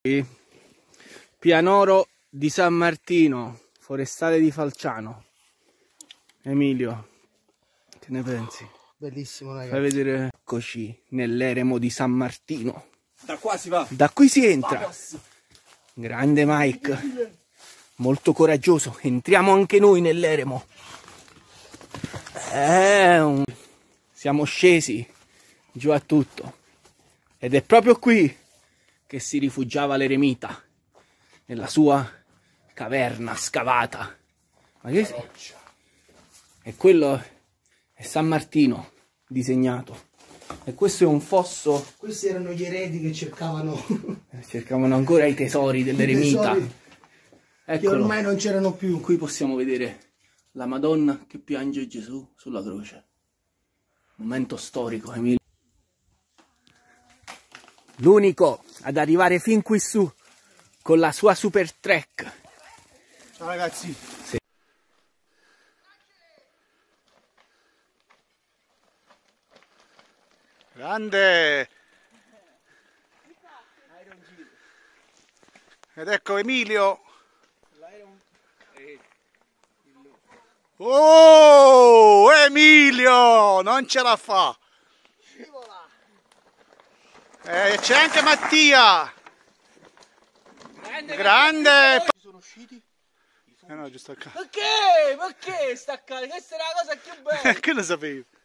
Pianoro di San Martino, forestale di Falciano. Emilio, che ne pensi? Bellissimo, ragazzi. Fai vedere. Eccoci nell'eremo di San Martino. Da qua si va. Da qui si entra. Grande Mike. Molto coraggioso. Entriamo anche noi nell'eremo. Siamo scesi giù a tutto. Ed è proprio qui che si rifugiava l'eremita. Nella sua caverna scavata. Ma che... E quello è San Martino disegnato. E questo è un fosso. Questi erano gli eredi che cercavano Cercavano ancora i tesori dell'eremita. Che ormai non c'erano più. Qui possiamo vedere la Madonna che piange Gesù sulla croce. Momento storico, Emilio. L'unico ad arrivare fin qui su con la sua super trek. Ciao ragazzi. Sì. Grande! Ed ecco Emilio. Oh, Emilio! Non ce la fa! C'è anche Mattia! Grande! Sono usciti? No, giusto a caso. Perché? Perché staccare? Questa è la cosa più bella. Che lo sapevi?